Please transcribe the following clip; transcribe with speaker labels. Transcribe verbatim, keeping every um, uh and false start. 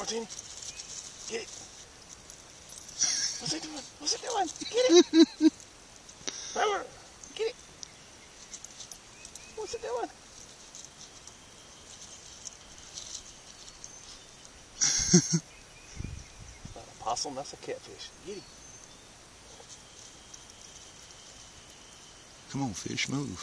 Speaker 1: Martini. Get it. What's it doing? What's it doing? Get it. Power. Get it. What's it doing? That's not a possum, that's a catfish. Get it.
Speaker 2: Come on, fish, move.